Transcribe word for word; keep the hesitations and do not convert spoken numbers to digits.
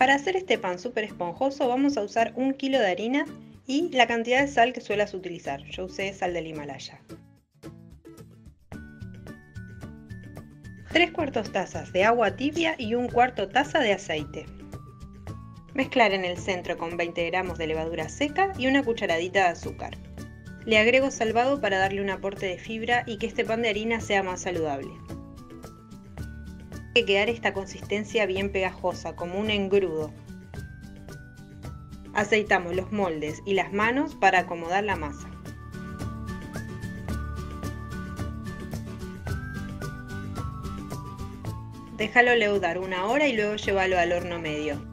Para hacer este pan súper esponjoso vamos a usar un kilo de harina y la cantidad de sal que suelas utilizar. Yo usé sal del Himalaya. tres cuartos tazas de agua tibia y un cuarto taza de aceite. Mezclar en el centro con veinte gramos de levadura seca y una cucharadita de azúcar. Le agrego salvado para darle un aporte de fibra y que este pan de harina sea más saludable. Tiene que quedar esta consistencia bien pegajosa, como un engrudo. Aceitamos los moldes y las manos para acomodar la masa. Déjalo leudar una hora y luego llévalo al horno medio.